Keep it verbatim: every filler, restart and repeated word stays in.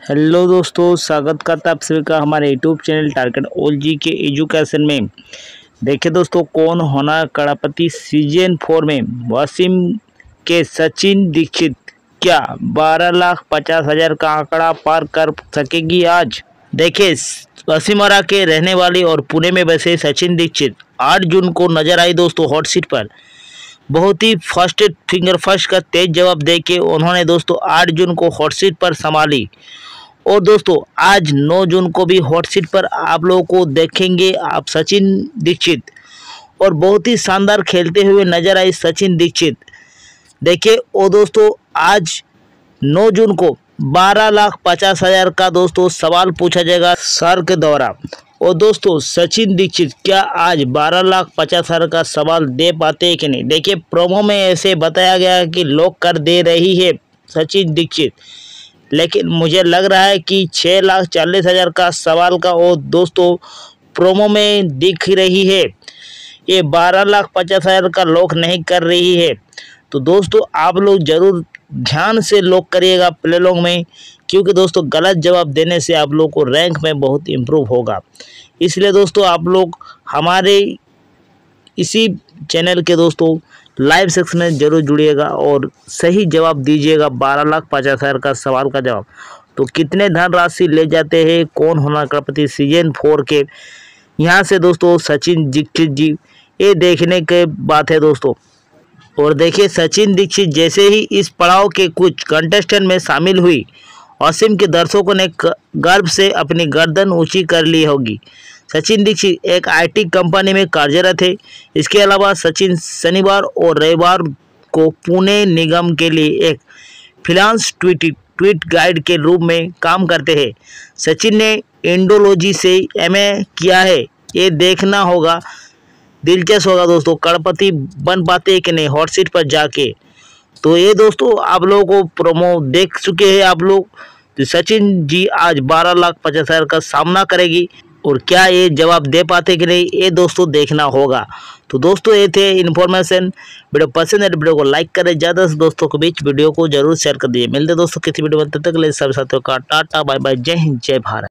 Hello दोस्तों, स्वागत करता आप सभी का हमारे YouTube channel target all ji के एजुकेशन में। देखिए दोस्तों, कौन होना करोड़पति सीजन फोर में वसीम के सचिन दीक्षित क्या बारह लाख पचास हजार का आंकड़ा पार कर सकेगी आज। देखिए, वसीमरा के रहने वाली और पुणे में बसे सचिन दीक्षित आठ जून को नजर आई दोस्तों हॉट सीट पर। बहुत ही फर्स्ट फिंगर फर्स्ट का तेज जवाब देके उन्होंने दोस्तों आठ जून को हॉट सीट पर संभाली। और दोस्तों आज नौ जून को भी हॉट सीट पर आप लोगों को देखेंगे आप सचिन दीक्षित, और बहुत ही शानदार खेलते हुए नजर आई सचिन दीक्षित। देखिए और दोस्तों आज नौ जून को बारह लाख पचास हजार का दोस्तों सवाल पूछा जाएगा सर के द्वारा। और दोस्तों सचिन दीक्षित क्या आज बारह लाख पचास हजार का सवाल दे पाते हैं कि नहीं। देखिए प्रोमो में ऐसे बताया गया है कि लॉक कर दे रही है सचिन दीक्षित, लेकिन मुझे लग रहा है कि छः लाख चालीस हज़ार का सवाल का वो दोस्तों प्रोमो में दिख रही है, ये बारह लाख पचास हज़ार का लॉक नहीं कर रही है। तो दोस्तों आप लोग ज़रूर ध्यान से लॉक करिएगा प्ले लॉन्ग में, क्योंकि दोस्तों गलत जवाब देने से आप लोग को रैंक में बहुत इम्प्रूव होगा। इसलिए दोस्तों आप लोग हमारे इसी चैनल के दोस्तों लाइव सेक्शन में जरूर जुड़िएगा और सही जवाब दीजिएगा बारह लाख पचास हज़ार का सवाल का जवाब। तो कितने धनराशि ले जाते हैं कौन होना करोड़पति सीजन फोर के, यहाँ से दोस्तों सचिन दीक्षित जी, ये देखने के बात है दोस्तों। और देखिए सचिन दीक्षित जैसे ही इस पड़ाव के कुछ कंटेस्टेंट में शामिल हुई, वसीम के दर्शकों ने गर्व से अपनी गर्दन ऊंची कर ली होगी। सचिन दीक्षित एक आईटी कंपनी में कार्यरत है। इसके अलावा सचिन शनिवार और रविवार को पुणे निगम के लिए एक फ्रीलांस ट्वीट ट्वीट गाइड के रूप में काम करते हैं। सचिन ने इंडोलॉजी से एमए किया है, ये देखना होगा, दिलचस्प होगा दोस्तों करोड़पति बन पाते हैं कि नहीं हॉट सीट पर जाके। तो ये दोस्तों आप लोगों को प्रोमो देख चुके हैं आप लोग। तो सचिन जी आज बारह लाख पचास हज़ार का सामना करेगी, और क्या ये जवाब दे पाते कि नहीं ये दोस्तों देखना होगा। तो दोस्तों ये थे इन्फॉर्मेशन। वीडियो पसंद है तो वीडियो को लाइक करें, ज़्यादा से दोस्तों के बीच वीडियो को जरूर शेयर कर दीजिए। मिलते दोस्तों किसी वीडियो में, तब तक के लिए सभी साथियों का टाटा बाय बाय, जय हिंद जय भारत।